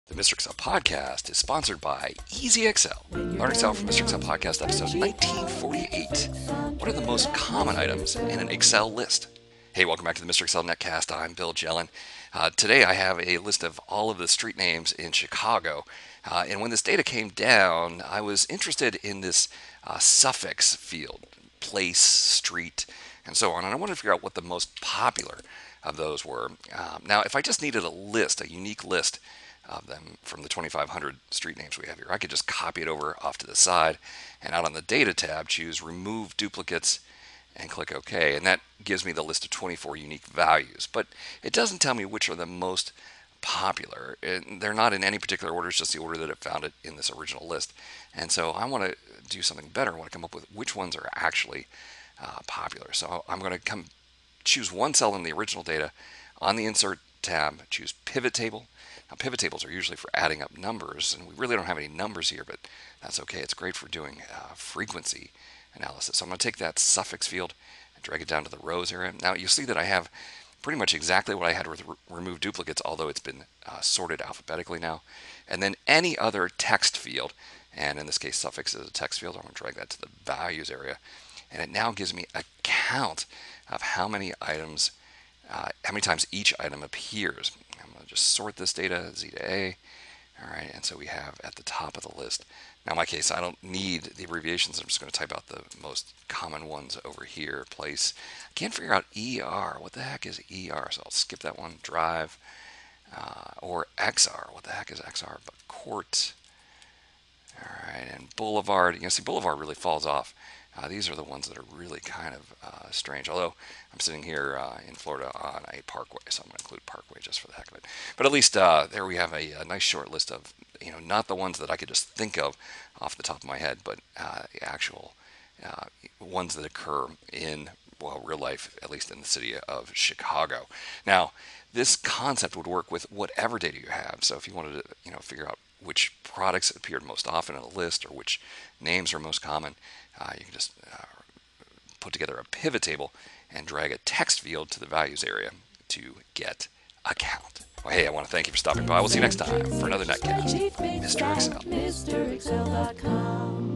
The Mr. Excel podcast is sponsored by Easy Excel. Learn Excel from Mr. Excel podcast episode 1948. What are the most common items in an Excel list? Hey, welcome back to the Mr. Excel Netcast. I'm Bill Jelen. Today I have a list of all of the street names in Chicago. And when this data came down, I was interested in this suffix field, place, street, and so on. And I wanted to figure out what the most popular of those were. Now, if I just needed a list, a unique list of them from the 2,500 street names we have here, I could just copy it over off to the side and out on the Data tab, choose Remove Duplicates and click OK. And that gives me the list of 24 unique values. But it doesn't tell me which are the most popular. They're not in any particular order, it's just the order that it found it in this original list. And so I want to do something better. I want to come up with which ones are actually popular. So I'm going to choose one cell in the original data. On the Insert tab, choose Pivot Table. Now, pivot tables are usually for adding up numbers, and we really don't have any numbers here, but that's okay. It's great for doing frequency analysis. So I'm going to take that suffix field and drag it down to the rows area. Now, you'll see that I have pretty much exactly what I had with remove duplicates, although it's been sorted alphabetically now. And then any other text field, and in this case, suffix is a text field. I'm going to drag that to the values area, and it now gives me a count of how many items, how many times each item appears. I'm going to just sort this data, Z to A. All right, and so we have at the top of the list. Now, in my case, I don't need the abbreviations. I'm just going to type out the most common ones over here. Place. I can't figure out ER. What the heck is ER? So I'll skip that one. Drive. Or XR. What the heck is XR? But court. All right, and boulevard. You can see boulevard really falls off. These are the ones that are really kind of strange. Although I'm sitting here in Florida on a parkway, so I'm going to include parkway just for the heck of it. But at least there we have a nice short list of, not the ones that I could just think of off the top of my head, but the actual ones that occur in, well, real life, at least in the city of Chicago. Now, this concept would work with whatever data you have. So if you wanted to, figure out which products appeared most often in a list or which names are most common, you can just put together a pivot table and drag a text field to the values area to get a count. Well, hey, I want to thank you for stopping by. We'll see you next time for another Netcast. Mr. Excel. MrExcel.com.